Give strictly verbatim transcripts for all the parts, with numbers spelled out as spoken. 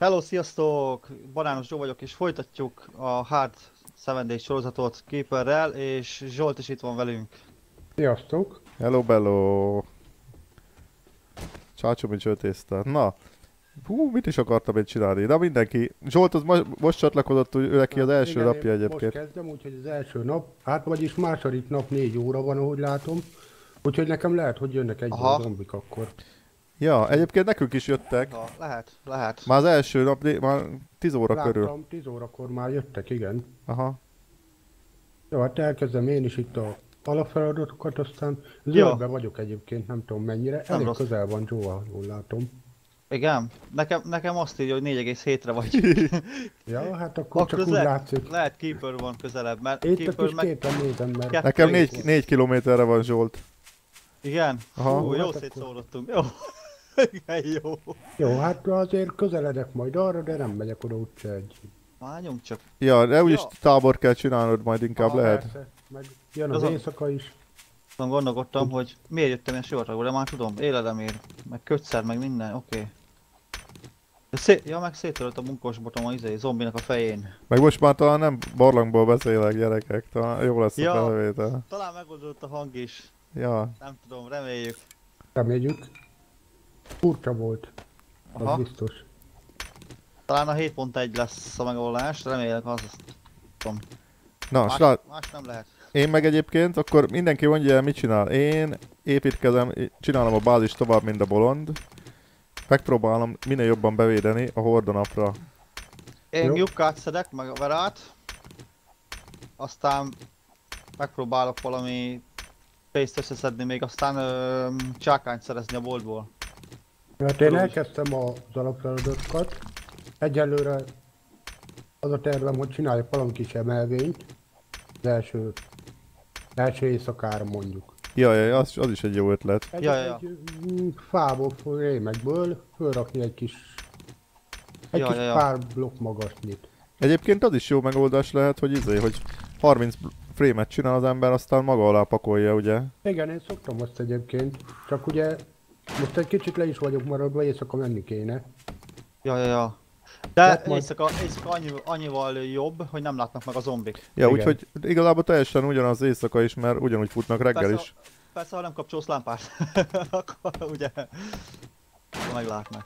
Hello, sziasztok! Banános Zsó vagyok, és folytatjuk a Hard Seven Days sorozatot Keeperrel, és Zsolt is itt van velünk. Sziasztok! Hello, bello! Csácsó, mint csőtészta. Na, hú, mit is akartam én csinálni? Na mindenki, Zsolt az most, most csatlakozott, ő neki az első Igen, napja én egyébként. Most kezdem, úgyhogy az első nap, hát vagyis második nap négy óra van, ahogy látom. Úgyhogy nekem lehet, hogy jönnek egyből Aha. a zombik akkor. Ja, egyébként nekünk is jöttek. Ha, lehet, lehet. Már az első nap, né- már tíz óra Láttam, körül. tíz órakor már jöttek, igen. Aha. Jó, hát elkezdem én is itt a alapfeladatokat, aztán Jó. zöldben vagyok egyébként, nem tudom mennyire. Elég rossz. közel van Joe, jól látom. Igen? Nekem, nekem azt írja, hogy négy egész hétre vagy. Ja, hát akkor, Akkor csak az úgy lehet, látszik. lehet Keeper van közelebb, mert Itt a Keeper kis meg... képen nézem, mert... Kettő Nekem egész. négy, négy kilométerre van Zsolt. Igen? Aha. Hú, jó Hát szétszórodtunk. Jó. Igen, jó. Jó, hát azért közeledek majd arra, de nem megyek oda úgyse egy. Várjunk csak. Ja, de úgyis Ja. tábor kell csinálnod majd inkább, Ah, lehet. Persze, meg jön az Azon- éjszaka is. Azon gondolkodtam, hogy miért jöttem ilyen sivatagból, de már tudom, élelemért, meg kötszer, meg minden, oké. Okay. Szé- ja, meg széttörött a munkosbotom a izé, zombinak a fején. Meg most már talán nem barlangból beszélek, gyerekek, talán jó lesz Ja. a felvétel. Talán megoldódott a hang is, Ja, nem tudom, reméljük. Reméljük. Furcsa volt, az Aha, biztos. talán a hét pont egy lesz a megoldás, remélek az, azt tudom. na, Más, srác, más nem lehet. én meg egyébként, akkor mindenki mondja el, mit csinál. Én építkezem, csinálom a bázist tovább, mint a bolond. Megpróbálom minél jobban bevédeni a hordonapra. Én Jó. lyukkát szedek, meg a verát. Aztán megpróbálok valami pénzt összeszedni, még aztán ö, csákányt szerezni a boltból. Hát én Tudom. elkezdtem az alapfeladatokat. Egyelőre az a tervem, hogy csináljak valami kis emelvényt. Az első, első éjszakára mondjuk. Ja, ja, az, az is egy jó ötlet. Egy, Ja, ja, ja. egy mm, fából, rémekből fölrakni egy kis, egy Ja, kis ja, ja. pár blokk magasnyit. Egyébként az is jó megoldás lehet, hogy izé, hogy harminc frame-et csinál az ember, aztán maga alá pakolja, ugye? Igen, én szoktam azt egyébként, csak ugye most egy kicsit le is vagyok maradva, éjszaka menni kéne. Ja, ja, ja. De Hát majd- éjszaka, éjszaka annyi, annyival jobb, hogy nem látnak meg a zombik. Ja, Igen. úgyhogy igazából teljesen ugyanaz éjszaka is, mert ugyanúgy futnak reggel Persze, is. Persze, ha nem kapcsolsz lámpát, akkor ugye meglátnak.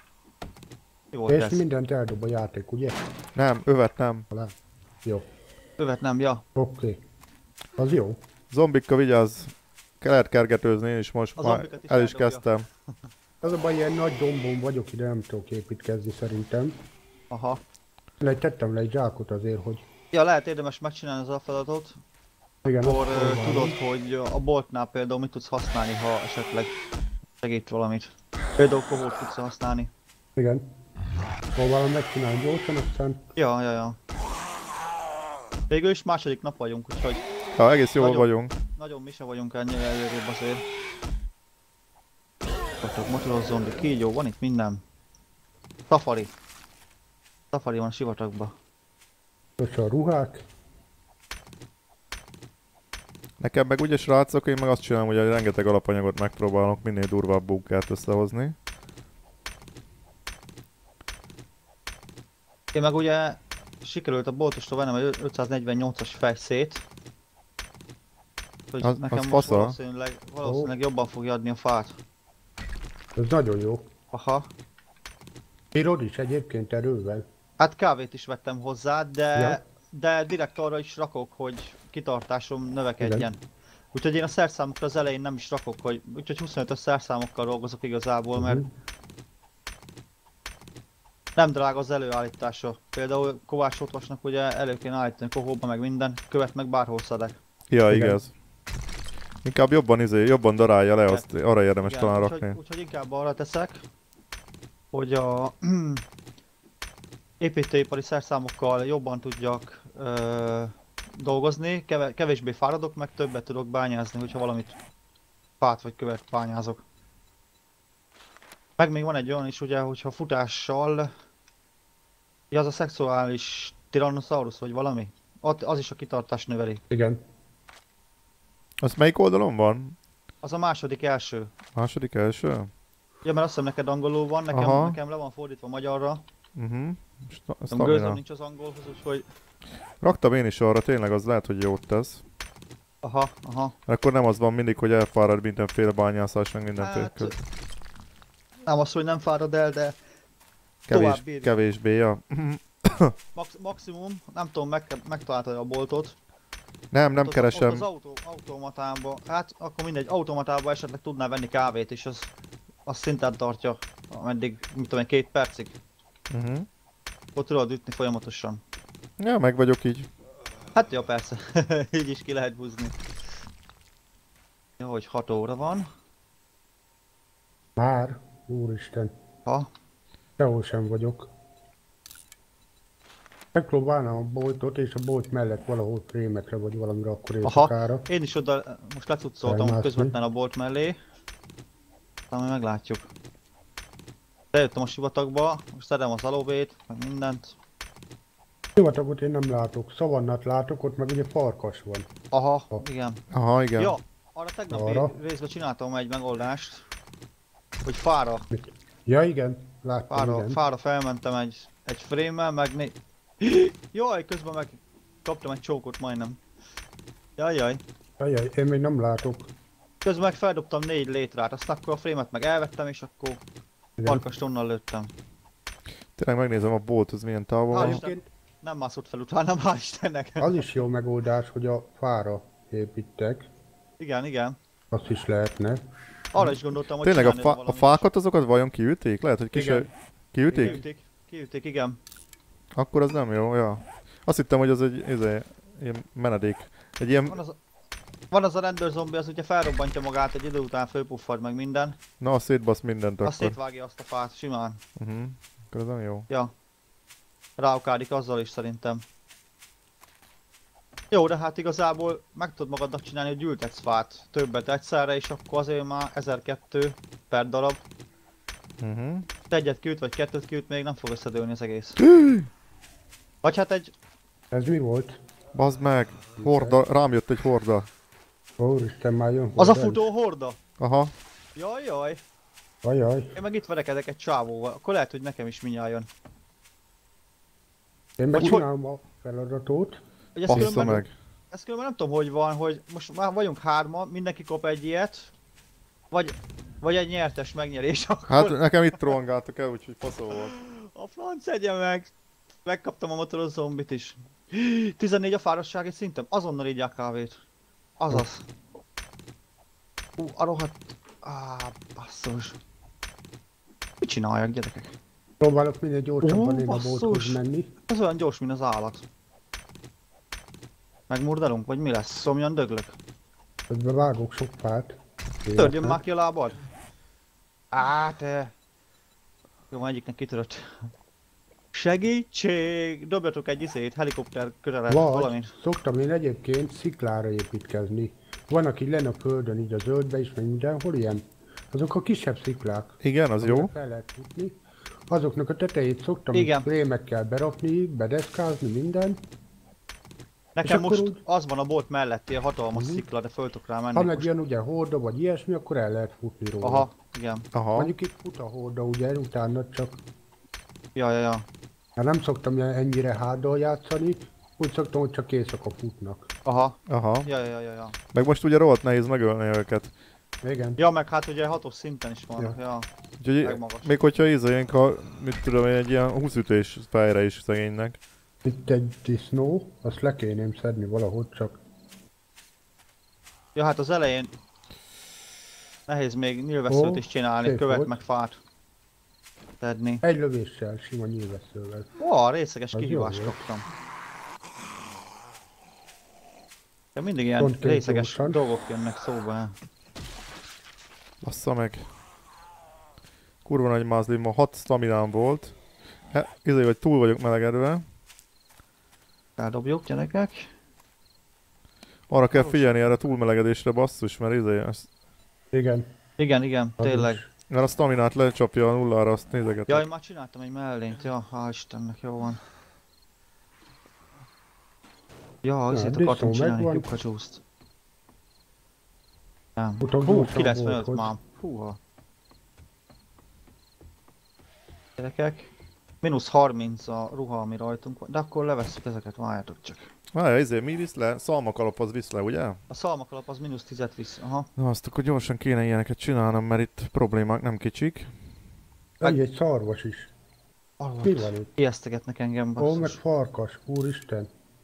Jó volt És ez. mindent eldob a játék, ugye? Nem, övet nem. Talán. Jó, Övet nem, ja. oké. Okay. Az jó. Zombikkal vigyázz. Lehet kergetőzni, én is most A már zombikat is el is eldobja. kezdtem. Az a baj, ilyen nagy dombon vagyok ide, nem tudok építkezni szerintem. Aha. Le tettem le egy zsákot azért, hogy... Ja, lehet érdemes megcsinálni az alfeladatot, Igen, akkor ott ö, próbálom. tudod, hogy a boltnál például mit tudsz használni, ha esetleg segít valamit. Például kohót tudsz használni. Igen. Próbálom megcsinálni gyorsan, aztán... Ja, ja, ja. Végül is második nap vagyunk, úgyhogy Ja, egész jól Nagyon. vagyunk. nagyon mi se vagyunk ennyire előrébb azért. Vagyok motoros zombi, kígyó, van itt minden. Safari. Safari van a sivatagban. Kösz a ruhák. Nekem meg ugye srácok, én meg azt csinálom, hogy rengeteg alapanyagot megpróbálok minél durvább bunkert összehozni. Én meg ugye sikerült a boltostól vennem egy ötszáznegyvennyolcas fejszét. Hogy Az- nekem az most fasza. valószínűleg, valószínűleg jobban fogja adni a fát. Ez nagyon jó. Aha. Bírod is egyébként erővel. Hát kávét is vettem hozzá, de, Ja. de direkt arra is rakok, hogy kitartásom növekedjen. Úgyhogy én a szerszámokra az elején nem is rakok, hogy úgyhogy huszonötös szerszámokkal dolgozok igazából, mert Mhm. nem drága az előállítása. Például Kovács Otvasnak ugye elő kéne állítani kohóba meg minden, követ meg bárhol szedek. Ja, Igen. igaz. Inkább jobban izé, jobban darálja le, Igen. azt arra érdemes Igen, talán úgyhogy, rakni. úgyhogy inkább arra teszek, hogy a építőipari szerszámokkal jobban tudjak ö, dolgozni, keve, kevésbé fáradok, meg többet tudok bányázni, hogyha valamit fát vagy követ bányázok. Meg még van egy olyan is ugye, hogyha futással, ja, az a szexuális Tyrannosaurus vagy valami, ott az is a kitartást növeli. Igen. Az melyik oldalon van? Az a második első. Második első? Ja, mert azt hiszem neked angolul van, nekem, Aha. nekem le van fordítva magyarra. Uh-huh. Nem gőzöm nincs az angolhoz, úgyhogy... Raktam én is arra, tényleg az lehet, hogy jót tesz. Aha, aha. Akkor nem az van mindig, hogy elfárad mindenféle bányászás, meg mindenféle Hát, köz. nem az, hogy nem fárad el, de Kevés, tovább bírja. kevésbé, ja. Max, maximum, nem tudom, meg, megtalálta a boltot. Nem, nem ott keresem. Az, ott az autó, automatába, hát akkor mindegy, automatába esetleg tudnál venni kávét, és az, az szinten tartja, ameddig, mit tudom én, két percig. Uh-huh. Ott tudod ütni folyamatosan. Ja, meg vagyok így. Hát jó, persze, így is ki lehet húzni. Jó, hogy hat óra van. Már? Úristen. Ha? Sehol sem vagyok. Megpróbálnám a boltot, és a bolt mellett valahol prémekre vagy valamire akkor éjszakára. Aha, én is oda most lecucoltam Elmászni. közvetlen a bolt mellé. Aztán majd meglátjuk. Bejöttem a sivatagba, most szedem az alóvét, meg mindent. Sivatagot én nem látok, szavannát látok, ott meg ugye farkas van. Aha, Ha. igen. Aha, igen. Ja, arra tegnapi Arra. részben csináltam egy megoldást, hogy fára, Ja igen, láttam, fára, igen. fára felmentem egy, egy frame-mel, meg né... Jaj, közben meg kaptam egy csókot majdnem. Jaj, jaj. Ajaj, én még nem látok. Közben meg feldobtam négy létrát, aztán akkor a frame-et meg elvettem, és akkor Igen. farkast onnan lőttem. Tényleg megnézem a bolt, az milyen távol Hál' van. Isten, nem mászott fel utána, hál' Istennek. Az is jó megoldás, hogy a fára építek. Igen, igen. Azt is lehetne. Arra is gondoltam, hogy Tényleg a, csinálni fa- a valamit. fákat azokat vajon kiütik? Lehet, hogy kise... Igen. Kiütik? Kiütik, kiütik, igen. Akkor az nem jó, ja. Azt hittem, hogy az egy izé, ilyen menedék. Egy ilyen... Van az, a, van az a rendőrzombi, az ugye felrobbantja magát, egy idő után fölpuffad meg minden. Na, szétbasz mindent Azt akkor. szétvágja azt a fát, simán. Uh-huh. Akkor az nem jó. Ja. Ráukádik azzal is szerintem. Jó, de hát igazából meg tudod magadnak csinálni, hogy ültetsz fát többet egyszerre, és akkor azért már ezerkettő per darab. Uh-huh. Te egyet kiüt, vagy kettőt kiüt, még nem fog összedőlni az egész. Vagy hát egy... Ez mi volt? Bazd meg! Horda, rám jött egy horda. Úristen, már jön Az a hozzá is. futó horda! Aha. Jaj, jaj! Ajaj. Én meg itt verekedek egy csávóval, akkor lehet, hogy nekem is mindjárt jön. Én Hogy megcsinálom a feladatot. Hogy ezt Bassza különben, meg. ezt különben nem tudom, hogy van, hogy most már vagyunk hárman, mindenki kap egy ilyet, vagy, vagy egy nyertes megnyerés, akkor Hát nekem itt rohangáltak el, úgyhogy faszó volt. a franc egye meg! Megkaptam a motoros zombit is. tizennégy a fáradtsági szintem, azonnal így a kávét. Azaz. Hú, a rohadt... Á, basszus. Mit csináljak, gyerekek? Próbálok minél gyorsabban Ó, én a basszus. bolthoz menni. Ez olyan gyors, mint az állat. Megmurdalunk, vagy mi lesz? Szomjan döglök? Közben vágok sok fát. Törjön már ki a lábad! Á, te! Jó, már egyiknek kitörött. Segítség! Dobjatok egy izét, helikopter körelet, valami. Vagy szoktam én egyébként sziklára építkezni. Van, aki lenne a földön, így a zöldbe is, meg mindenhol ilyen. Azok a kisebb sziklák. Igen, az jó. amire fel lehet futni. Azoknak a tetejét szoktam Igen. rémekkel berakni, bedeszkázni, minden. Nekem akkor most úgy- az van a bolt melletti, a hatalmas Mhm. szikla, de föl tudok rá menni. Ha meg most. jön ugye horda vagy ilyesmi, akkor el lehet futni róla. Aha, igen. Aha. Mondjuk itt fut a horda, ugye, utána csak... Ja, ja, ja. Hát nem szoktam ilyen ennyire hárdal játszani, úgy szoktam, hogy csak éjszaka futnak. Aha. Aha. Ja, ja, ja, ja. Meg most ugye rohadt nehéz megölni őket. Igen. Ja, meg hát ugye hatos szinten is van. Ja. Ja. Úgyhogy Megmagas. még hogyha izénk, ha mit tudom én, egy ilyen húsz ütés fejre is szegénynek. Itt egy disznó, azt le kéném szedni valahogy csak. Ja, hát az elején nehéz még nyilvesszőt Ó, is csinálni, szép követ volt. meg fát tedni. Egy lövéssel, sima nyilvesszővel. Ó, részeges Az kihívást jó volt. kaptam. De mindig ilyen Pont két részeges gyorsan. dolgok jönnek szóba. Bassza meg. Kurva nagy mázlim, ma hat staminám volt. He, izé, hogy túl vagyok melegedve. Eldobjuk, gyerekek. Arra kell figyelni erre túlmelegedésre, basszus, mert izé, ezt, Igen. Igen, igen, az tényleg. is. mert a staminát lecsapja a nullára, azt nézegetem. Jaj, már csináltam egy mellényt, ja, hál' Istennek, jó van. Ja, ezért disznó akartam csinálni megvan. lyukacsúszt. Nem. Futok Hú, gyorsan kilencvenöt bolthoz. már. Húha. Gyerekek. Mínusz harminc a ruha, ami rajtunk van, de akkor levesszük ezeket, várjátok csak. Várja, ezért mi visz le? Szalmakalap az visz le, ugye? A szalmakalap az mínusz tízet visz, aha. Na azt akkor gyorsan kéne ilyeneket csinálnom, mert itt problémák nem kicsik. Egy, egy szarvas is. Mi Arvat. van itt? Ijesztegetnek engem, Ó, meg basszus. farkas, úristen.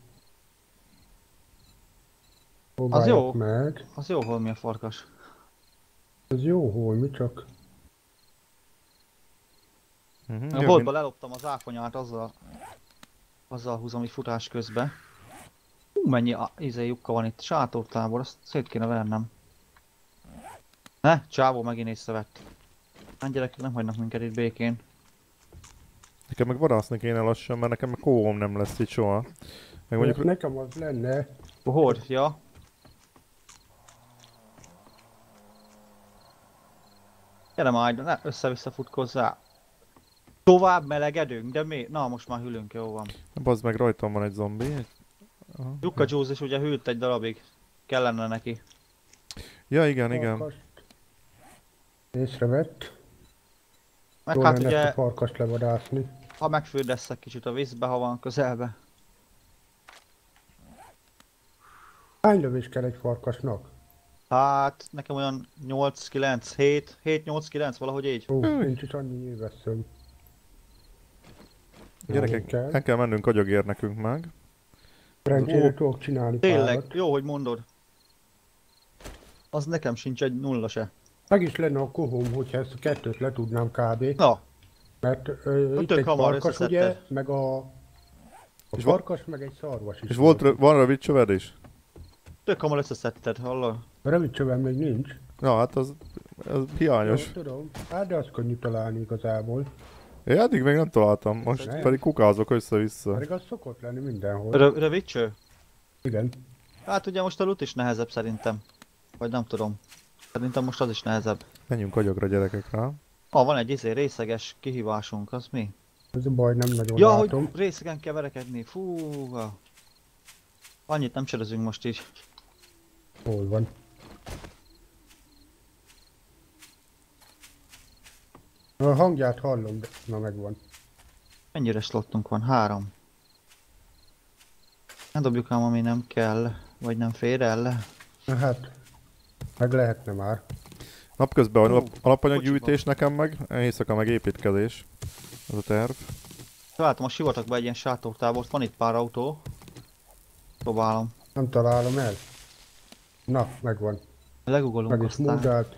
Az Próbáljuk jó. meg. Az jó holmi a farkas. Ez jó holmi, csak Uh-huh. A boltba leloptam az áfonyát, azzal, azzal húzom így futás közben. Hú, mennyi a, izé lyukka van itt, sátortábor, azt szét kéne vennem. Ne, csávó megint észrevett. Hát gyerekek nem hagynak minket itt békén. Nekem meg vadászni kéne lassan, mert nekem meg kóvom nem lesz itt soha. Meg mondjuk mondjuk, nekem az lenne. Hogy? Ja. Gyere majd, ne össze-vissza futkozzál. Tovább melegedünk, de mi? Na, most már hűlünk, jó van. bazd meg rajtam van egy zombi. Aha. Jukka Juice is ugye hűlt egy darabig. Kellene neki. Ja igen, igen. Farkast észrevett. Meg Jól hát lenne ezt ugye, a farkast levadászni. ha megfürdeszek kicsit a vízbe, ha van közelbe. Hány lövés kell egy farkasnak? Hát, nekem olyan nyolc kilenc, hét, hét nyolc kilenc, valahogy így. Ó, Hm. nincs is annyi éveszöm. Gyerekek, kell. el kell mennünk agyagér nekünk meg. Szerencsére Ó, tudok csinálni Tényleg, párat. jó, hogy mondod. Az nekem sincs egy nulla se. Meg is lenne a kohóm, hogyha ezt a kettőt le tudnám kb. Na, Mert ö, itt tök egy hamar farkas ugye, összeszedted. meg a... A És va- farkas, meg egy szarvas is. És volt, rö- van rövid csöved is? tök hamar összeszedted, hallod? A rövid csövem még nincs. Na hát az, az hiányos. Jó, tudom. Hát de azt könnyű találni igazából. Én eddig még nem találtam, most Nem. pedig kukázok össze-vissza. Pedig az szokott lenni mindenhol. Rö rövid cső? Igen. Hát ugye most a loot is nehezebb szerintem. Vagy nem tudom. Szerintem most az is nehezebb. Menjünk agyagra gyerekek rá. Ah, van egy izé részeges kihívásunk, az mi? Ez a baj, nem nagyon Ja, látom. hogy részegen kell verekedni, fú. Annyit nem cserezünk most így. Hol van? A hangját hallom, de na megvan. Mennyire slottunk van? Három. Ne dobjuk ám, ami nem kell, vagy nem fér el. Na hát, meg lehetne már. Napközben Ó, alap, alapanyaggyűjtés nekem meg, éjszaka meg építkezés. Az a terv. Találtam a sivatagba egy ilyen sátortábort, van itt pár autó. Próbálom. Nem találom el. Na, megvan. Legugolunk Meg is aztán. módált.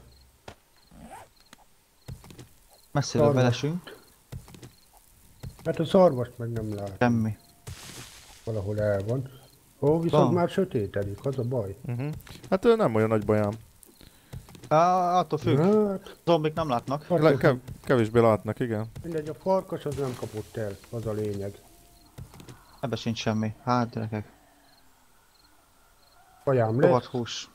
Messziről Szarvas. belesünk. Hát a szarvast meg nem lát. Semmi. Valahol el van. Ó, viszont Van. már sötétedik, az a baj. Uh-huh. Hát ő nem olyan nagy bajám. Á, attól függ. Hát, Zombik nem látnak. Le, farkas, kev, kevésbé látnak, igen. mindegy, a farkas az nem kapott el, az a lényeg. Ebbe sincs semmi. Hát gyerekek. Kajám Rovat lesz. hús.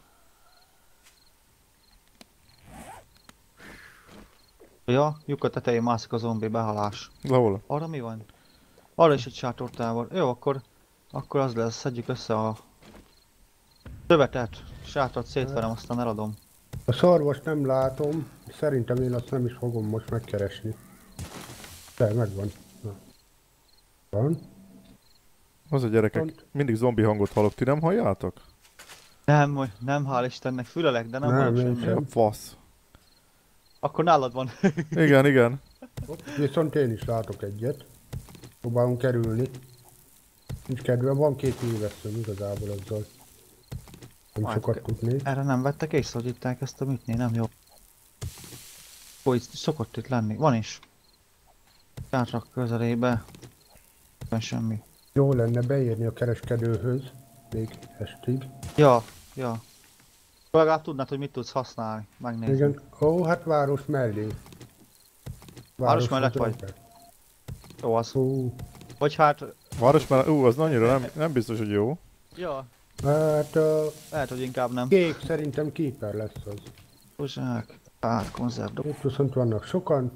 Ja, lyuka tetején mászik a zombi, behalás. Hol? Arra mi van? Arra is egy sátortábor. Jó, akkor, akkor az lesz, szedjük össze a szövetet. Sátrat szétverem, aztán eladom. A szarvast nem látom, szerintem én azt nem is fogom most megkeresni. De megvan. Na. Van. Az a gyerekek, Pont. mindig zombi hangot hallok, ti nem halljátok? Nem, hogy- nem, hál' Istennek, fülelek, de nem, Nem, hallok én semmit. Mi sem. a fasz? Akkor nálad van. Igen, igen. Hopp, viszont én is látok egyet. Próbálunk kerülni. Nincs kedvem, van két évesztőm igazából azzal. Nem Hát, sokat tudnék. Erre nem vettek észre, hogy itt elkezdtem ütni, nem jó. Ó, itt szokott itt lenni, van is. Sátrak közelébe. Van semmi. Jó lenne beírni a kereskedőhöz. Még estig. Ja, ja. Legalább tudnád, hogy mit tudsz használni. Megnézzük. Igen. Ó, hát város mellé. Város mellett az vagy? ember. Jó az. Ó, Vagy hát... Város már, ú, az annyira nem, nem biztos, hogy jó. Ja, hát a lehet, hogy inkább nem. kék szerintem keeper lesz az. Uzsák. Hát, konzervdob. Itt viszont vannak sokan.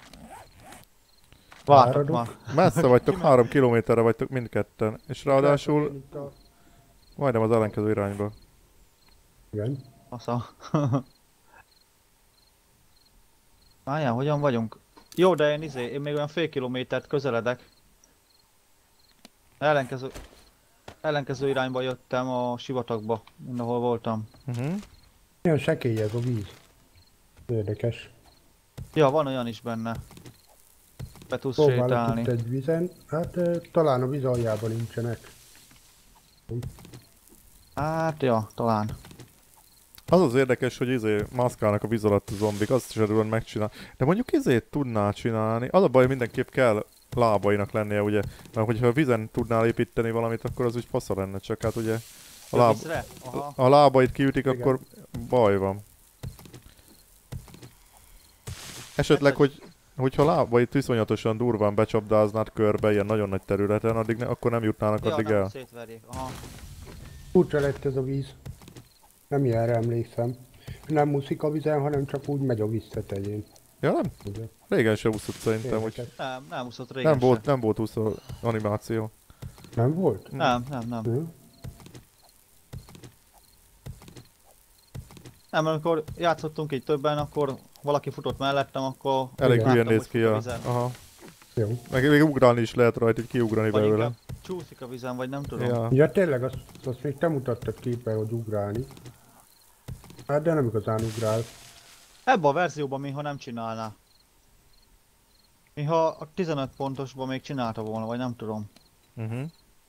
Vártok Váradok. már. Messze vagytok, három kilométerre vagytok mindketten. És ráadásul Itt a- majdnem az ellenkező irányba. Igen. Fasza. Várjál, hogyan vagyunk? Jó, de én izé, én még olyan fél kilométert közeledek. Ellenkező, ellenkező irányba jöttem a sivatagba, mindenhol voltam. Uh-huh. Olyan sekély ez a víz. Érdekes. Ja, van olyan is benne. Be tudsz Próbálok sétálni. itt egy vízen. Hát eh, talán a víz aljában nincsenek. Hát, ja, talán. Az az érdekes, hogy izé mászkálnak a víz alatt a zombik, azt is tudod megcsinálni. De mondjuk izét tudnál csinálni. Az a baj, mindenképp kell lábainak lennie, ugye? Mert hogyha a vízen tudnál építeni valamit, akkor az úgy fasza lenne, csak hát ugye a, láb... Aha. a lábait kiütik, Igen. akkor baj van. Esetleg, Ez- hogy hogyha lábait viszonyatosan durván becsapdáznád körbe, ilyen nagyon nagy területen, addig ne, akkor nem jutnának Ja, addig nem, el. szétverjék. Aha. Furcsa lett ez a víz. Nem ilyenre emlékszem. Nem muszik a vízen, hanem csak úgy megy a víz tetején. Ja nem? Ugye? Régen se úszott szerintem, hogy Érdekes. Nem, nem úszott régen nem se. volt, nem volt úszó animáció. Nem volt? Nem, nem, nem. Hm? Nem, amikor játszottunk így többen, akkor valaki futott mellettem, akkor Elég Igen. hülyén láttam, néz hogy ki fut a a... vízen. Aha. Jó. Meg még ugrálni is lehet rajta, így kiugrani Vagy belőle. inkább csúszik a vízen, vagy nem tudom. Ja. Ja tényleg, azt, azt még te mutattad képen, hogy ugrálni. Hát de nem igazán ugrál. Ebben a verzióban mintha nem csinálná. Mintha a tizenöt pontosban még csinálta volna, vagy nem tudom. Uh-huh.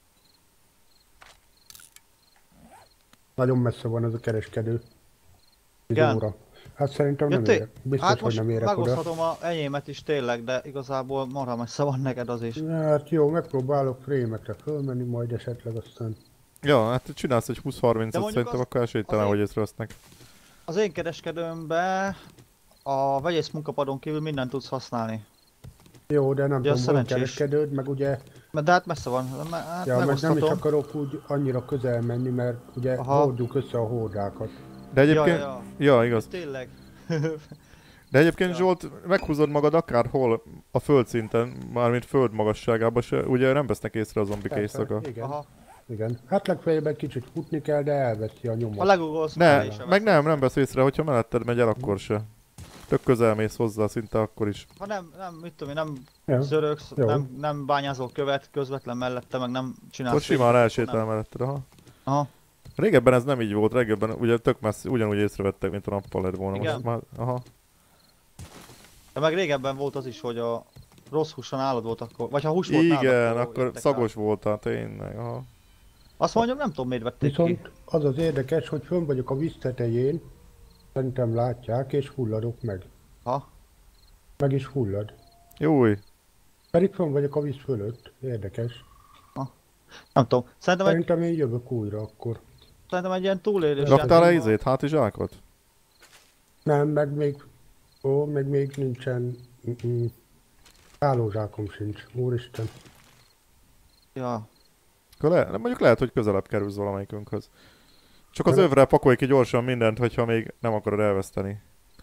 Nagyon messze van ez a kereskedő. Igen. Óra. Hát szerintem Ja, nem té- érek. Biztos, hát hogy most nem érek oda. megoszthatom a enyémet is tényleg, de igazából marha messze van neked az is. Hát jó, megpróbálok frémekre fölmenni, majd esetleg aztán. Ja, hát csinálsz egy De húsz-harmincet mondjuk szerintem, az- akkor esélytelen, azért- hogy észrevesznek. Az én kereskedőmbe a vegyész munkapadon kívül mindent tudsz használni. Jó, de nem Ja, tudom, van szerencsés. kereskedőd, meg ugye, De hát messze van, me- hát ja, meg nem is megoszthatom. akarok úgy annyira közel menni, mert ugye Aha. hordjuk össze a hordákat. De Ja, egyébként... ja, Ja, ja. igaz. Tényleg. De egyébként Ja. Zsolt, meghúzod magad akárhol a földszinten, mármint föld magasságában se, ugye nem vesznek észre a zombik Persze, éjszaka. Igen, Aha. igen. Hát legfeljebb egy kicsit futni kell, de elveszi a nyomot. Ha legugolsz, Ne, mellé sem meg vesz. nem, nem vesz észre, hogyha melletted megy el, akkor se. Tök közel mész hozzá, szinte akkor is. Ha nem, nem, mit tudom én, nem Ja. zörögsz, Jó. nem, nem bányázol követ közvetlen mellette, meg nem csinálsz. Akkor simán semmit, elsétál akkor nem. melletted, aha. Aha. Régebben ez nem így volt, régebben ugye tök messze, ugyanúgy észrevettek, mint a nappal lett volna. Igen. Most már, aha. De meg régebben volt az is, hogy a rossz húson állad volt akkor, vagy ha hús volt nálad, Igen, akkor jöttek szagos voltál, tényleg, aha. rá. Azt mondjuk, nem tudom miért vették ki. Viszont az az érdekes, hogy fönn vagyok a víz tetején, szerintem látják, és fulladok meg. Ha? Meg is fullad. Júj, Pedig fönn vagyok a víz fölött. Érdekes. Nem tudom. Szerintem egy, Szerintem én jövök újra akkor. szerintem egy ilyen túlélős raktál le játékban- izét, hátizsákot? Nem, meg még... Ó, meg még nincsen... Mm-mm. Hálózsákom sincs. Úristen. Ja. Akkor le, mondjuk lehet, hogy közelebb kerülsz valamelyikünkhöz. Csak az Nem. övre pakolj ki gyorsan mindent, hogyha még nem akarod elveszteni.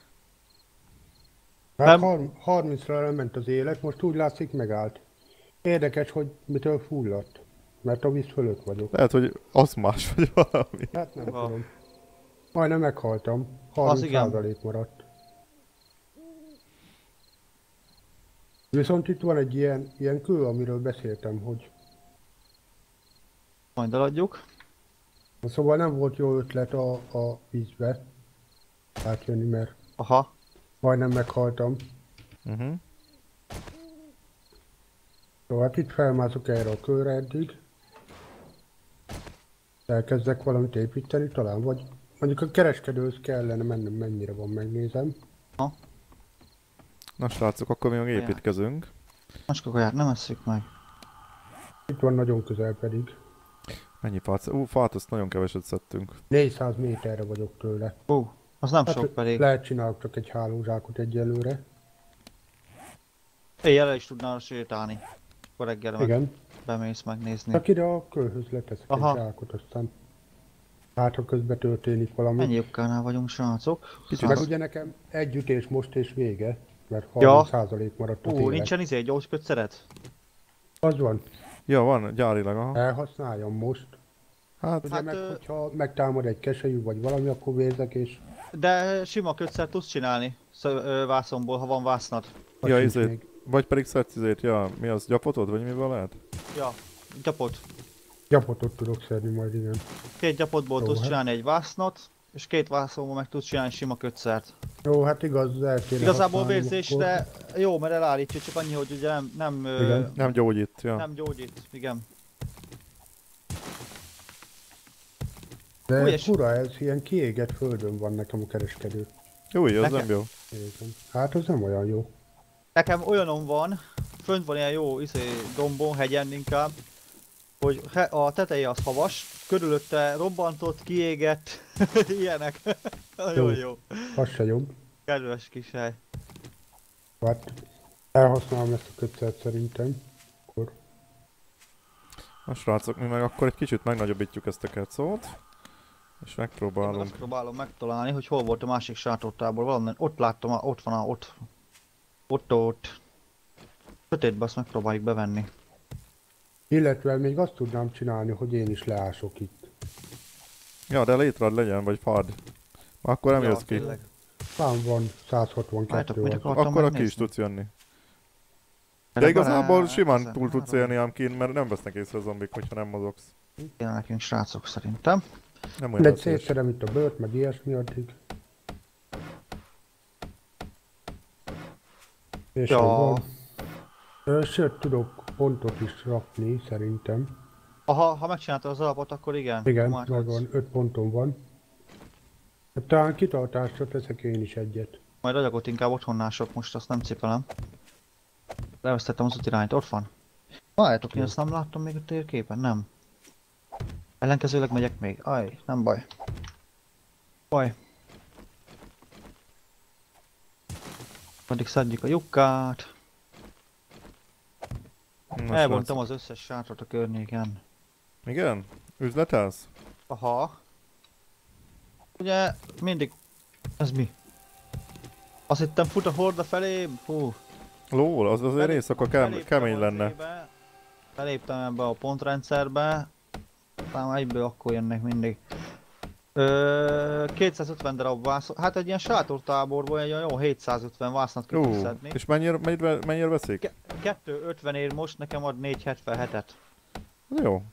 Hát Nem. har- harmincra lement az élet, most úgy látszik megállt. Érdekes, hogy mitől fulladt. Mert a víz fölött vagyok. Lehet, hogy aszmás vagy valami. Hát nem Ha. tudom. Majdnem meghaltam. Az harminc igen. százalék maradt. Viszont itt van egy ilyen, ilyen kő, amiről beszéltem, hogy Majd eladjuk. szóval nem volt jó ötlet a, a vízbe átjönni, mert Aha. majdnem meghaltam. Uh-huh. Szóval hát itt felmászok erre a kőre eddig. Elkezdek valamit építeni talán, vagy mondjuk a kereskedőhöz kellene mennem, mennyire van, megnézem. Na srácok, akkor mi meg Olyan. építkezünk. Macska kaját nem esszük meg. Itt van nagyon közel pedig. Mennyi fát? Ú, fát azt nagyon keveset szedtünk. négyszáz méterre vagyok tőle. Hú, az nem Hát sok pedig. lehet csinálok csak egy hálózsákot egyelőre. Éjjel is tudnál sétálni. Akkor reggel meg Igen. bemész megnézni. Csak ide a kőhöz leteszek Aha. egy zsákot, aztán hát ha közben történik valami. Mennyi lyukkánál vagyunk, srácok? Kicsit Meg Száz. ugye nekem egy ütés most és vége, mert Ja. harminc százalék maradt az Ú, élet. nincsen izé, gyógykötszeret? Az van, Ja, van, gyárilag, aha. elhasználjam most. Hát, Ugye Hát, meg, ö- hogyha megtámad egy keselyű vagy valami, akkor vérzek és... De sima kötszert tudsz csinálni szö- ö, vászonból, ha van vásznad. Az Ja, sincs izét. még. Vagy pedig szedsz izét, ja, mi az, gyapotod, vagy mivel lehet? Ja, gyapot. Gyapotot tudok szedni majd, igen. Két gyapotból Jó, tudsz hát. csinálni egy vásznot, és két vászonból meg tudsz csinálni sima kötszert. Jó, hát igaz, el kéne Igazából használnom vérzésre jó, mert elállítja, csak annyi, hogy ugye nem, nem, ö, Igen. Nem gyógyít, ja. nem gyógyít, igen. akkor. De Új, és- fura ez, ilyen kiégett földön van nekem a kereskedő. Jó, az Nekem- nem jó. Igen. Hát az nem olyan jó. Nekem olyanom van, fönt van ilyen jó izé, dombon, hegyen inkább, hogy he- a teteje az havas, körülötte robbantott, kiégett, ilyenek. Nagyon jó. Az se jobb. Kedves kis hely. Hát elhasználom ezt a kötszert szerintem. Akkor Na srácok, mi meg akkor egy kicsit megnagyobbítjuk ezt a kecót. És Én megpróbálunk. azt próbálom megtalálni, hogy hol volt a másik sátortábor, valami, ott láttam, ott van, a, ott. Ott, ott. Sötétbe azt megpróbáljuk bevenni. illetve még azt tudnám csinálni, hogy én is leások itt. Ja, de létrad legyen, vagy fad. Akkor nem Ja, jössz ki. tényleg. Szám van Várjátok, százhatvankettő mit az. akartam Akkor a ki megnézni? is tudsz jönni. De Erre igazából barát- simán ez- túl tudsz élni ám kint, mert nem vesznek észre a zombik, hogyha nem mozogsz. Kéne nekünk srácok szerintem. Nem olyan De veszélyes. szétszerem itt a bőrt, meg ilyesmi addig. És Ja. ja. van. Ö, Sőt, tudok pontot is rakni, szerintem. Ha, ha megcsináltad az alapot, akkor igen. Igen, Már tudsz. megvan, öt ponton van. Hát talán kitartásra teszek én is egyet. Majd agyagot inkább otthonnál sok, most azt nem cipelem. Levesztettem az útirányt, ott van. Várjátok, én ezt nem láttam még a térképen, nem. Ellenkezőleg megyek még. Aj, nem baj. Baj. Addig szedjük a lyukkát. Na, Elvontam az összes sátrat a környéken. srác. Igen? Üzletelsz? Aha. Ugye mindig... Ez mi? Azt hittem fut a horda felé. Hú. Lól, az azért Belép- éjszaka kem, beléptem kemény az lenne. ébe, Beléptem ebbe a pontrendszerbe. Talán egyből akkor jönnek mindig. Ö, kétszázötven darab vászon. Hát egy ilyen sátortáborból egy olyan jó hétszázötven vásznat ki tudsz Jó, szedni. és mennyire, mennyire, mennyire veszik? Ke- kettő ötven ér most, nekem ad négy hetvenhetet. Jó.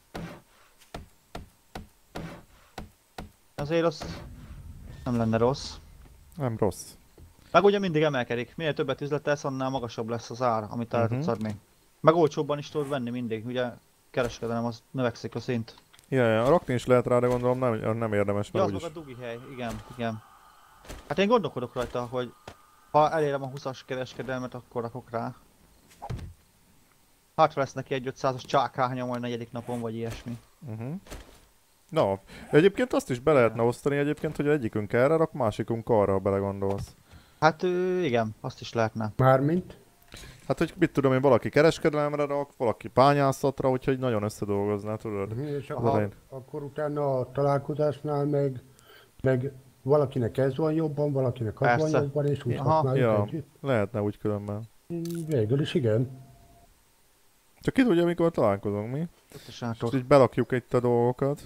Azért az nem lenne rossz. Nem rossz. Meg ugye mindig emelkedik. Minél többet üzletelsz, annál magasabb lesz az ár, amit el Mhm. tudsz adni. Meg olcsóbban is tudod venni mindig. Ugye kereskedelem az növekszik a szint. Ja, ja, rakni is lehet rá, de gondolom nem, nem érdemes, Ja, mert az meg úgyis. a dugi hely, igen, igen. Hát én gondolkodok rajta, hogy ha elérem a húszas kereskedelmet, akkor rakok rá. Hát lesz neki egy ötszázas csákánya majd negyedik napon, vagy ilyesmi. Uh-huh. No, egyébként azt is be lehetne osztani egyébként, hogy egyikünk erre rak, másikunk arra, ha belegondolsz. Hát ö, igen, azt is lehetne. Mármint? Hát, hogy mit tudom én, valaki kereskedelemre rak, valaki bányászatra, úgyhogy nagyon összedolgozná, tudod? Mhm, És Az akkor, elején. akkor utána a találkozásnál meg, meg valakinek ez van jobban, valakinek az Persze. van jobban, és úgy Aha. használjuk Ja. együtt. Lehetne úgy különben. Mm, Végül is igen. Csak ki tudja, mikor találkozunk mi. Ott a És sátor. így belakjuk itt a dolgokat.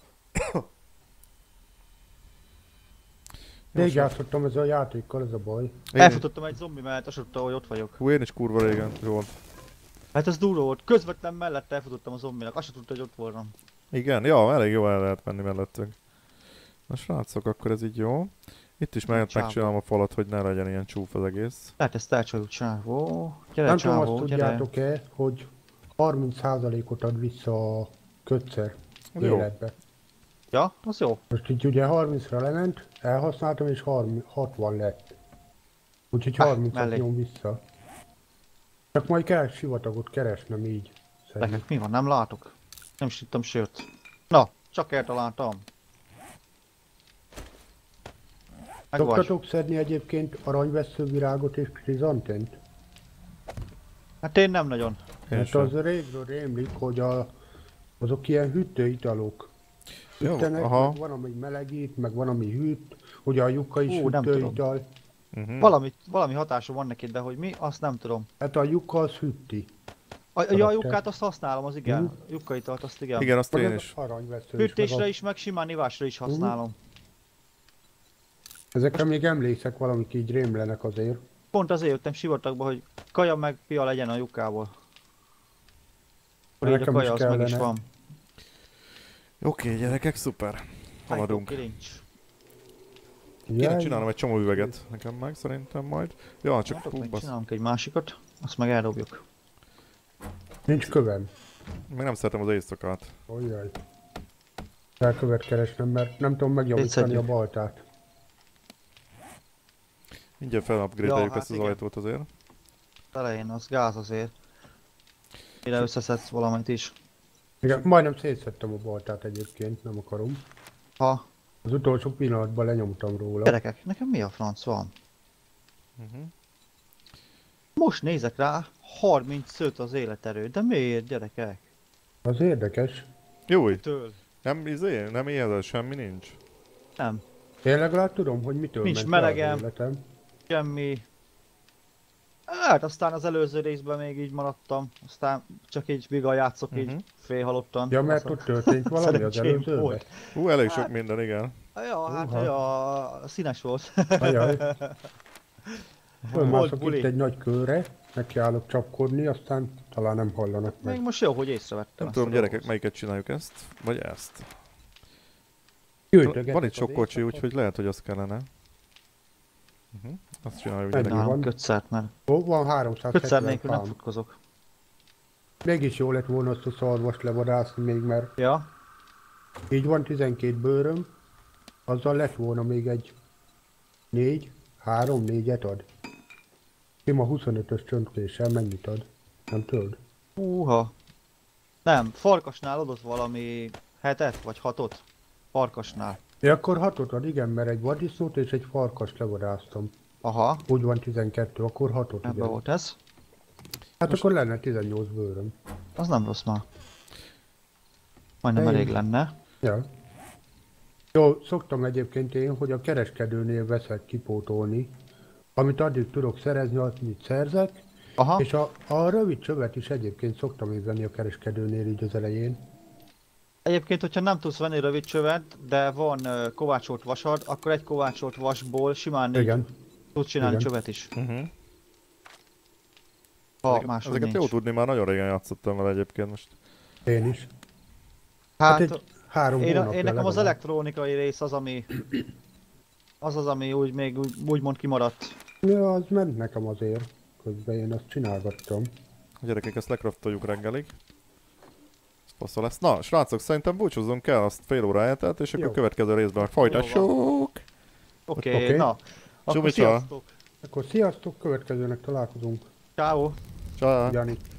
Jó, Rég sor- játszottam ezzel a játékkal, ez a baj. Én, Elfutottam egy zombi mellett, azt tudta, hogy ott vagyok. hú, én is kurva régen volt. Hát ez durva volt. Közvetlen mellett elfutottam a zombinak, azt sem tudta, hogy ott voltam. Igen, ja, elég jó el lehet menni mellettünk. Na srácok, akkor ez így jó. Itt is meg, Csávó. megcsinálom a falat, hogy ne legyen ilyen csúf az egész. Lehet ezt elcsaljuk, csávó. Gyere, Nem tudom, azt csávó, gyere. tudjátok-e, hogy harminc százalékot ad vissza a kötszer Az jó. életbe. Ja, az jó. Most így ugye harmincra lement, elhasználtam és harminc, hatvan lett. Úgyhogy Ah, harmincat mellé. nyom vissza. Csak majd kell sivatagot keresnem így. Szerintem. Neked mi van? Nem látok. Nem is ittam sört. Na, csak eltaláltam. Meg vagy. Szoktatok szedni egyébként aranyveszővirágot és krizantent? Hát én nem nagyon. Én Mert sem. az régről rémlik, hogy a, azok ilyen hűtőitalok. Jó, Hűtenek, aha. meg van, ami melegít, meg van, ami hűt. Ugye a lyukka is Ú, nem tudom. hűtőital. Uh-huh. Valami, valami hatása van neki, de hogy mi, azt nem tudom. Hát a lyukka az hűti. A, ja, a Karakter. jukkát azt használom, az igen. Mhm. Jukkaitalt azt igen. Igen, azt Meg én ez is. aranyvesző is. Hűtésre meg a- is, meg simán ivásra is használom. Ezekre még emlékszek, valamik így rémlenek azért. Pont azért jöttem sivatagba, hogy kaja meg pia legyen a lyukából. Akkor így a Nekem is kaja az meg is kellene. van. Oké, gyerekek, szuper. Haladunk. Kilincs. Kéne Jaj, csinálnom egy csomó üveget nekem meg, szerintem majd. Ja, csak Csak fú, még basz. csinálunk egy másikat, azt meg eldobjuk. nincs kövem. Még nem szeretem az éjszakát. Ojjaj. Kell követ keresnem, mert nem tudom megjavítani a Szedjük. baltát. Mindjárt felupgrade-eljük Ja, hát ezt az igen. ajtót azért. Elején az gáz azért. Mire összeszedsz valamit is. Igen, majdnem szétszedtem a baltát egyébként, nem akarom. Ha, Az utolsó pillanatban lenyomtam róla. gyerekek, nekem mi a franc van? Uh-huh. Most nézek rá, harmincöt az életerő, de miért gyerekek? Az érdekes. Jó, Től. nem izé, nem éhezel, semmi nincs. Nem, Én legalább tudom, hogy mitől Nincs ment le az melegem. életem. semmi. Hát aztán az előző részben még így maradtam, aztán csak így biga játszok így Mhm. félhalottan. Ja, mert Aztán- ott történt valami az Szerencsém előzőben. volt. Hú, elég sok Hát- minden, igen. Ja, hát Uha. ja, színes volt. Ajaj. Fölmászok buli. itt egy nagy körre, nekiállok csapkodni, aztán talán nem hallanak Még meg. most jó, hogy észrevettem. Nem ezt tudom, a gyerekek, dolgot. melyiket csináljuk ezt, vagy ezt. Gyűjtögetek Van itt az sok kocsi, éjszakot. úgyhogy lehet, hogy az kellene. Uh-huh. Azt csináljuk, Ennyi gyerekek. van. Nálam kötszert, mert Ó, van kötszer háromszázhetven nélkül nem fám. futkozok. Mégis jó lett volna azt a szarvast levadászni még, mert Ja, így van tizenkét bőröm, azzal lett volna még egy négy, három, négyet ad. Sima huszonötös csöntéssel mennyit ad? Nem tudod? húha. Nem, farkasnál adott valami hetet vagy hatot. Farkasnál. Ja, akkor hatot ad, igen, mert egy vadisznót és egy farkast levadáztam. Aha, Úgy van tizenkettő, akkor hatot, ebben igen. volt ez. Hát akkor lenne tizennyolc bőröm. Az nem rossz már. Majdnem Ennyi. elég lenne. Ja. Jó, szoktam egyébként én, hogy a kereskedőnél veszek kipótolni, amit addig tudok szerezni, amit szerzek, Aha, és a, a rövid csövet is egyébként szoktam én venni a kereskedőnél így az elején. egyébként, hogyha nem tudsz venni rövid csövet, de van uh, kovácsolt vasad, akkor egy kovácsolt vasból simán négy Igen. tudsz csinálni Igen. csövet is. Uh-huh. Ha Ezeket, máshogy ezeket jó nincs. tudni, már nagyon régen játszottam vele egyébként most. Én is. Hát, Hát, egy három én, hónapja én nekem az legalább. elektronikai rész az, ami... Az az, ami úgy még úgy, úgymond kimaradt. Ja, az ment nekem azért. Közben én azt csinálgattam. A gyerekek, ezt lekraftoljuk reggelig. Ez passzol lesz. Na, srácok, szerintem búcsúzzunk el, azt fél óra eltelt, és akkor Jó. a következő részben meg folytassuk. Oké, Oké. okay, na. Akkor Csumi, sziasztok! Akkor sziasztok, következőnek találkozunk. Ciao. Ciao. Jani.